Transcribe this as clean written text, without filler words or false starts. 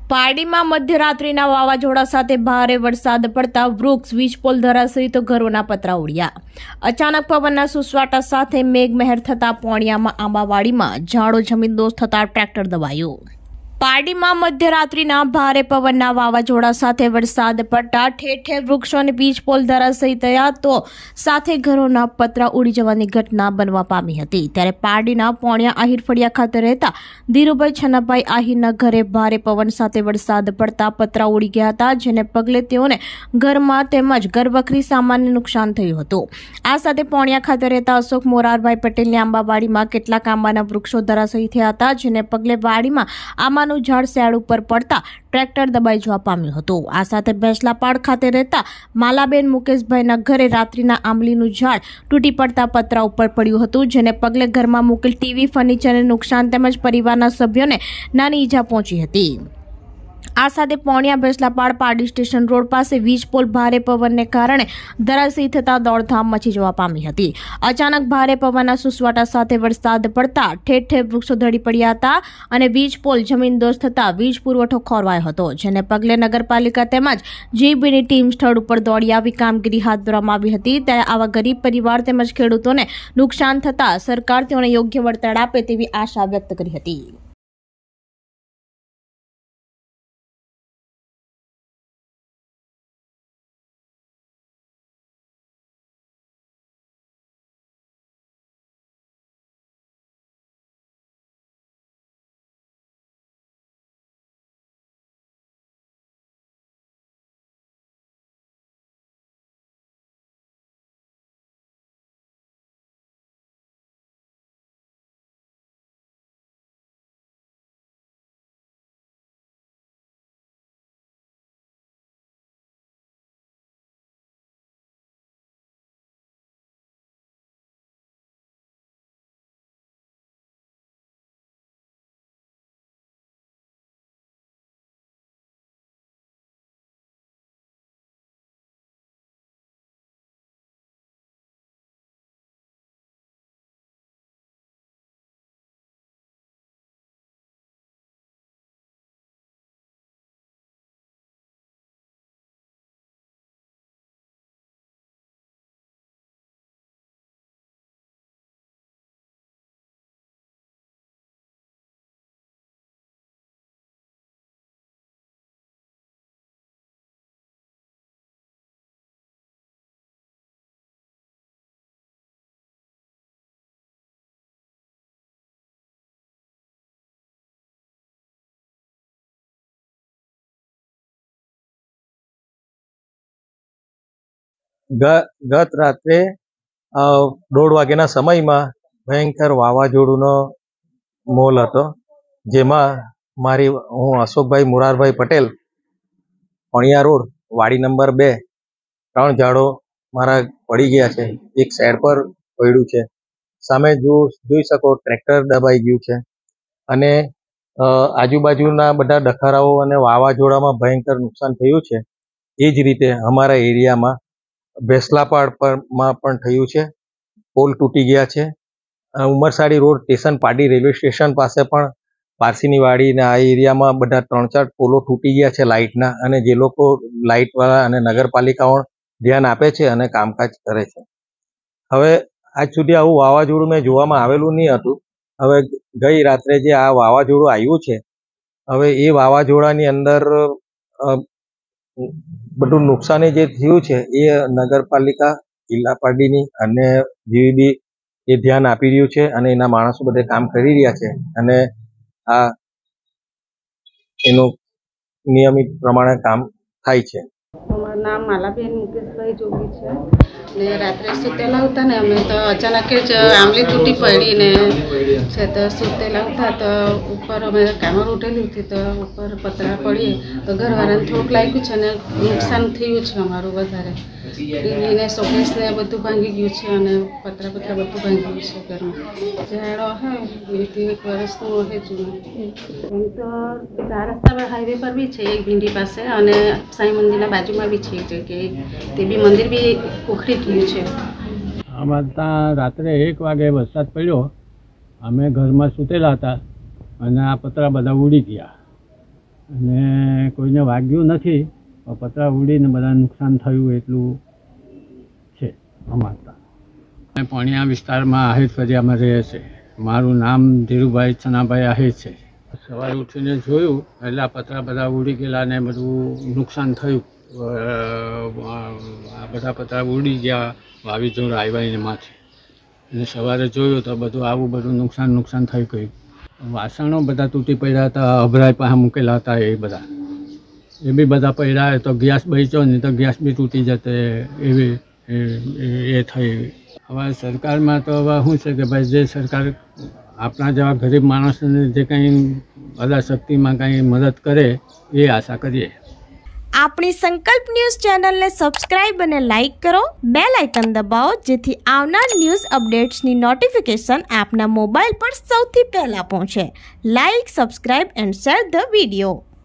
પારડીમાં મધ્યરાત્રિના વાવાઝોડા સાથે ભારે વરસાદ પડતા વૃક્ષ, વીજપોલ ધરાશયી, ઘરોના પતરા ઉડ્યા। અચાનક પવનના સુસવાટા સાથે મેઘમહેર થતા પોણિયામાં આંબાવાડીમાં ઝાડો જમીનદોસ્ત થતા ટ્રેક્ટર દબાયું। પારડીમાં મધ્યરાત્રિના ભારે પવનના વાવાઝોડા સાથે વરસાદ પડતા ઠેર ઠેર વૃક્ષો અને વીજપોલ ધરાશયી થયા તો સાથે ઘરોના પતરા ઉડી જવાની ઘટના બનવા પામી હતી। ત્યારે પારડીના પોણિયા આહિર ફળિયા ખાતે રહેતા ધીરુભાઈ છન્નાભાઈ આહિરના ઘરે ભારે પવન સાથે વરસાદ પડતા પતરા ઉડી ગયા હતા, જેને પગલે તેઓને ઘરમાં તેમજ ઘરવખરી સામાનને નુકસાન થયું હતું। આ સાથે પોણિયા ખાતે રહેતા અશોક મોરારભાઈ પટેલની આંબાવાડીમાં કેટલાક આંબાના વૃક્ષો ધરાશયી થયા હતા, જેને પગલે વાડીમાં આંબાનું ઝાડ શેડ ઉપર પડતા ટ્રેક્ટર દબાઈ જવા પામ્યું હતું। આ સાથે ભેંસલાપાડ ખાતે રહેતા માલાબેન મુકેશભાઈના ઘરે રાત્રિના આંબલીનું ઝાડ તૂટી પડતા પતરા ઉપર પડ્યું હતું, જેને પગલે ઘરમાં મૂકેલ ટીવી, ફર્નિચરને નુકસાન તેમજ પરિવારના સભ્યોને નાની ઈજા પહોંચી હતી। આ સાથે પોણિયા ભેંસલાપાડ પારડી સ્ટેશન રોડ પાસે વીજપોલ ભારે પવનને કારણે ધરાશયી થતા દોડધામ મચી જવા પામી હતી। અચાનક ભારે પવનના સુસવાટા સાથે વરસાદ પડતા ઠેર ઠેર વૃક્ષો ધરી પડ્યા હતા અને વીજપોલ જમીનદોસ્ત થતા વીજ પુરવઠો ખોરવાયો હતો, જેને પગલે નગરપાલિકા તેમજ જીબીની ટીમ સ્થળ ઉપર દોડી આવી કામગીરી હાથ ધરવામાં આવી હતી। ત્યારે આવા ગરીબ પરિવાર તેમજ ખેડૂતોને નુકસાન થતા સરકાર તેઓને યોગ્ય વળતર આપે તેવી આશા વ્યક્ત કરી હતી। ગત રાત્રે 1:30 વાગ્યાના સમયમાં ભયંકર વાવાઝોડુંનો મોલ હતો, જેમાં હું અશોકભાઈ મોરારભાઈ પટેલ, પોણિયા રોડ, વાડી નંબર 2, 3 ઝાડો મારા પડી ગયા છે। એક સાઈડ પર પડ્યું છે, સામે જોઈ શકો ટ્રેક્ટર દબાઈ ગયું છે અને આજુબાજુના બધા ડખારાઓ અને વાવાઝોડામાં ભયંકર નુકસાન થયું છે। એ જ રીતે અમારા એરિયામાં ભેંસલાપાડમાં પણ થયું છે, પોલ તૂટી ગયા છે। Umarsadi road station, Pardi railway station પાસે પણ પારસીની વાડીના આ એરિયામાં બધા 3-4 પોલો તૂટી ગયા છે લાઇટના, અને જે લોકો લાઇટવાળા અને નગરપાલિકાઓ ધ્યાન આપે છે અને કામકાજ કરે છે। હવે આજ સુધી આવું વાવાઝોડું મેં જોવામાં આવેલું નહીં હતું। હવે ગઈ રાત્રે જે આ વાવાઝોડું આવ્યું છે, હવે એ વાવાઝોડાની અંદર બધું નુકસાની જે થયું છે એ નગરપાલિકા જિલ્લા પારડીની અને જીબી એ ધ્યાન આપી રહ્યું છે અને એના માણસો બધે કામ કરી રહ્યા છે અને આ એનું નિયમિત પ્રમાણે કામ થાય છે। અમારું નામ માલાબેન મુકેશભાઈ જોગી છે ને રાત્રે સૂતેલા હતા ને અમે તો અચાનક જ આંબલી તૂટી પડી ને છે તો સૂતેલા હતા તો ઉપર અમે કામર ઉઠેલી હતી તો ઉપર પતરા પડી તો ઘરવાળાને થોડુંક લાગ્યું છે અને નુકસાન થયું છે અમારું વધારે। ટીવીને શોકેસ ને બધું ભાંગી ગયું છે અને પતરા બધું ભાંગી ગયું છે ઘરમાં। ઝાડો હે 1 વર્ષનું હે જૂનું, એમ તો 4 રસ્તા હાઈવે પર બી છે, એક ભીંડી પાસે અને સાંઈ મંદિરના બાજુમાં બી છે એક જગ્યાએ, તે બી મંદિર બી ઉખડી ગયું છે। આમાં ત્યાં રાત્રે 1 વાગે વરસાદ પડ્યો, અમે ઘરમાં સૂતેલા હતા અને આ પતરા બધા ઉડી ગયા અને કોઈને વાગ્યું નથી, પણ પતરા ઉડીને બધા નુકસાન થયું એટલું છે અમારતા. અમે પોણિયા વિસ્તારમાં આહિર ફરિયામાં રહે છે. મારું નામ ધીરુભાઈ છનાભાઈ આહિર છે. સવારે ઉઠીને જોયું એટલે આ પતરા બધા ઉડી ગયેલા ને બધું નુકસાન થયું. આ બધા પતરા ઉડી ગયા વાવીઝોર આવ્યા માથે. અને સવારે જોયું તો બધું નુકસાન થઈ ગયું. વાસણો બધા તૂટી પડ્યા હતા, અભરાઈ પાસે મૂકેલા હતા એ બધા, એ બી બધા પડ્યા. તો ગેસ બચ્યો નહીં તો ગેસ બી તૂટી જતે એવી એ થઈ. હવે સરકારમાં તો હવે શું છે કે ભાઈ જે સરકાર આપણા જેવા ગરીબ માણસોને જે કંઈ અદાશક્તિમાં કંઈ મદદ કરે એ આશા કરીએ. આપણી સંકલ્પ ન્યૂઝ ચેનલને સબસ્ક્રાઇબ અને લાઇક કરો, બેલ આઇકન દબાવો જેથી આવનાર ન્યૂઝ અપડેટ્સની નોટિફિકેશન આપના મોબાઈલ પર સૌથી પહેલાં પહોંચે. Like, subscribe and share the video.